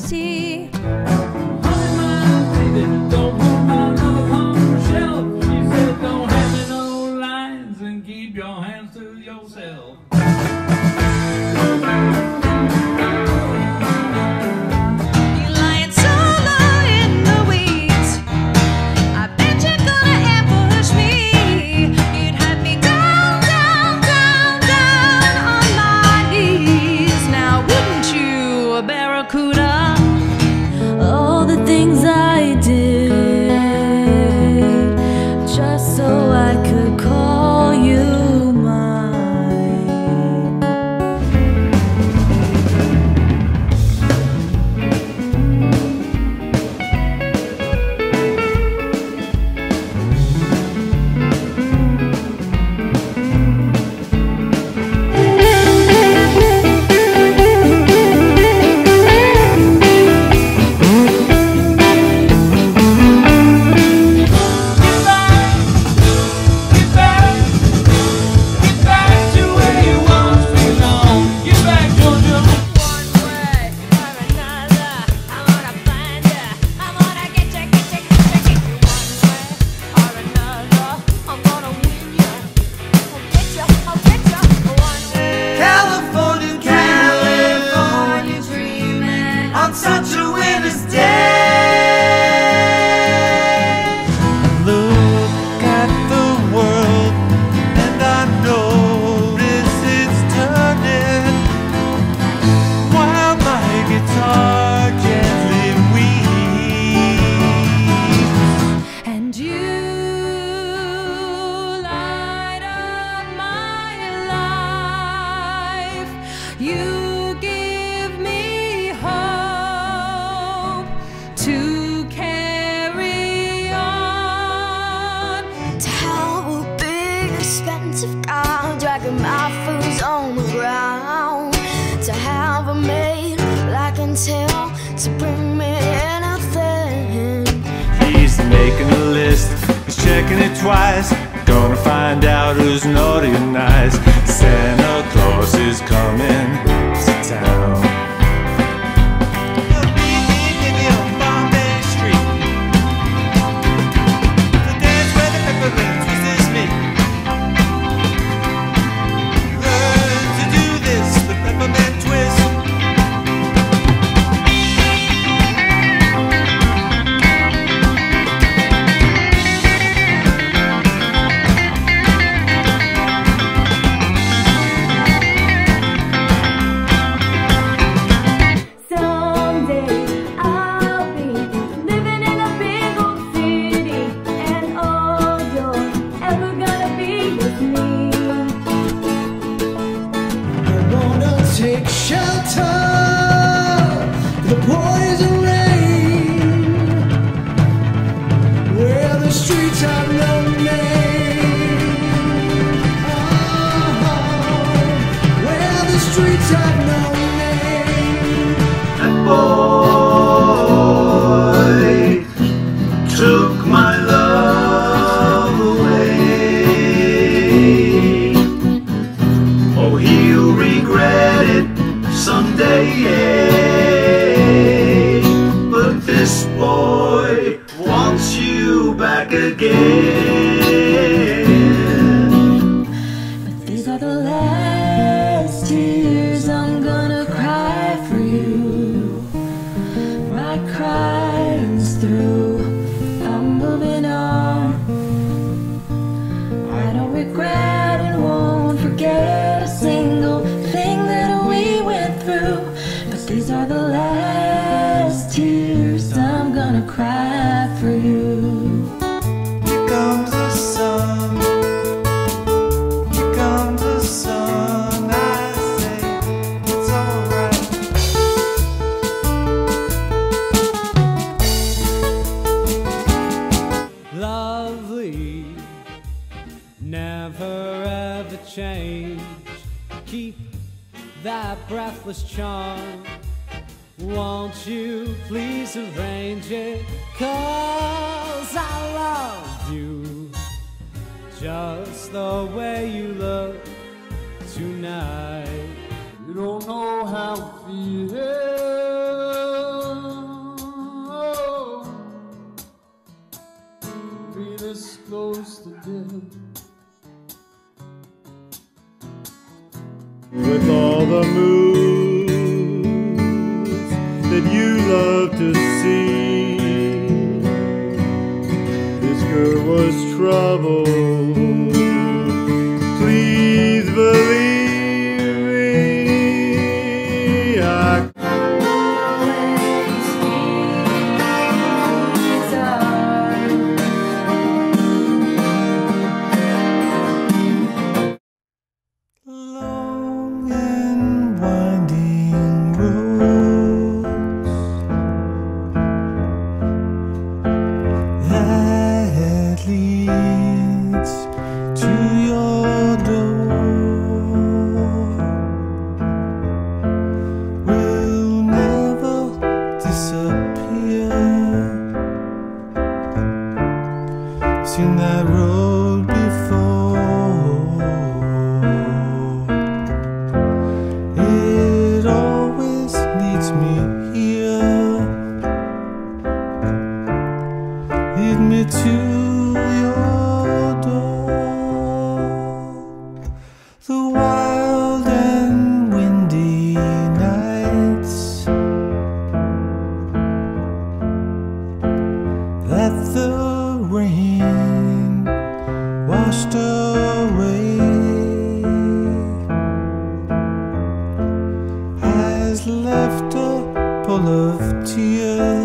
see. Honey, my baby, don't put my love on the shelf. She said, don't hand me no lines and keep your hands to yourself. All the things I did just so I could call you mine. Such a winter's day. Look at the world, and I notice it's turning, while my guitar gently weeps. And you light up my life. You give me hope to carry on. To have a big expensive car, dragging my food on the ground. To have a maid I can tell to bring me anything. He's making a list, he's checking it twice, gonna find out who's naughty and nice. Santa Claus is coming to town. Take shelter, the poison rain, where the streets have no name. Where the streets have no name. That boy took my love away. Oh, he'll regret it someday, but this boy wants you back again. But these are the last tears I'm gonna cry for you. My crying's through, I'm moving on. I don't regret and won't forget a single thing that we went through. But these are the last tears I'm gonna cry for you. Here comes the sun, here comes the sun. I say it's alright. Lovely, never ever change. Keep that breathless charm. Won't you please arrange it? 'Cause I love you just the way you look tonight. You don't know how it feels this close to death. With all the moods that you love to see, this girl was troubled. Please believe me, I Long and winding roads that leads to your door will never disappear. Seen that road before. It always leads me here. Lead me to your door. The wild and windy nights that the rain washed away has left a pool of tears.